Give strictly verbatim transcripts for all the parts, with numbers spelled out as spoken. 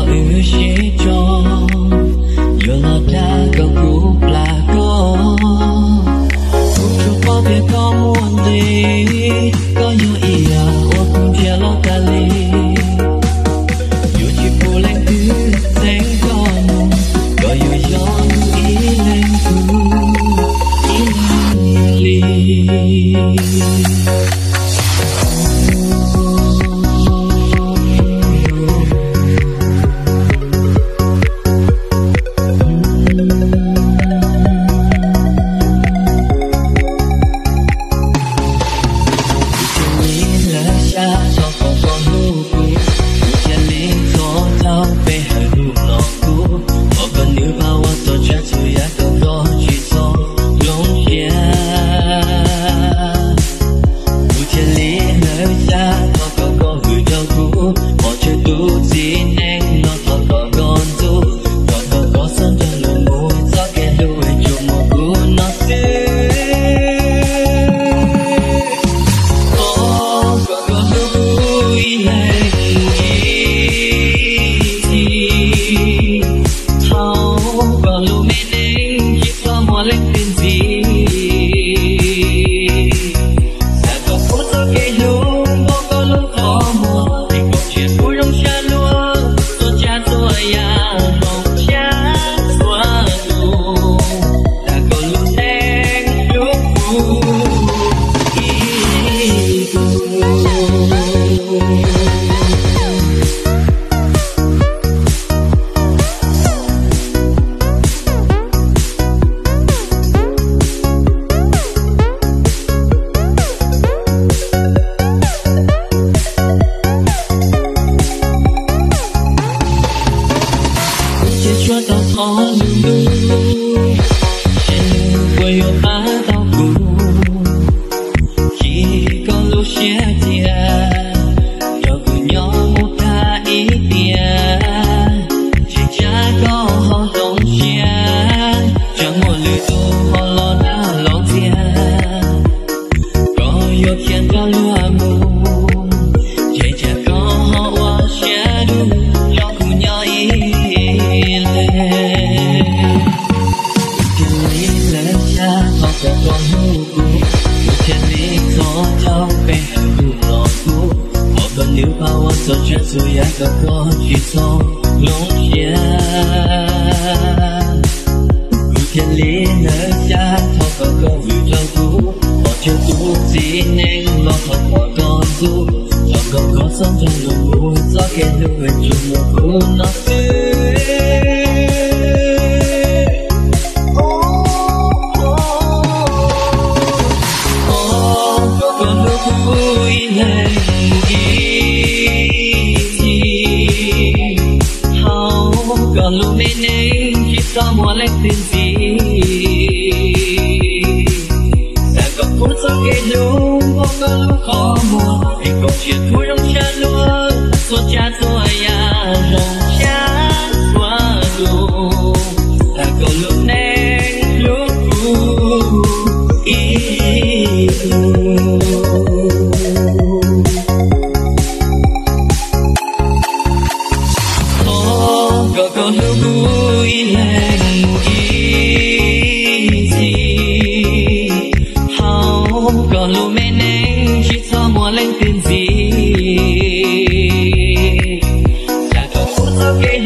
ư sẽ cho giờ là ta có cúp là có cũng cho có việc có muốn đi có như ý à ô cũng chia lo cả ly dù chỉ phụ lên thứ đánh có nụ có dù gió ý lên thứ ý lên ly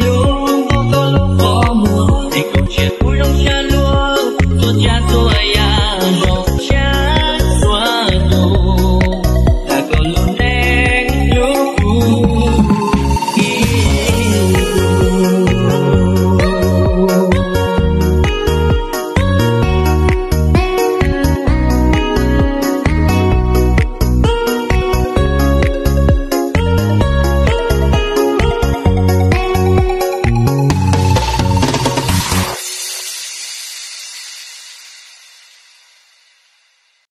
Hãy subscribe cho kênh Ghiền Mì Gõ để không bỏ lỡ những video hấp dẫn.